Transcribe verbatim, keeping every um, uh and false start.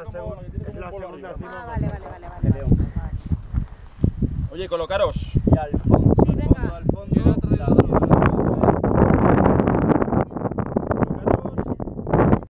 segunda, es la segunda cima. Ah, vale, vale, vale, vale. Oye, colocaros. Y al